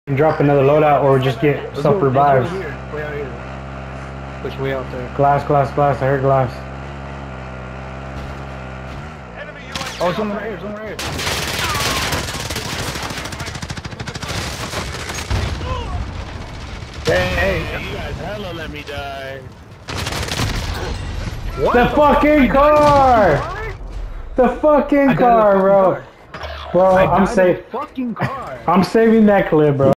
Drop another loadout or just get self revives. Way out here. Push way out there. Glass. I heard glass. Oh, someone right here. Hey, you guys hella let me die. What? The fucking car! The fucking car, bro. Bro, I'm saving that clip, bro.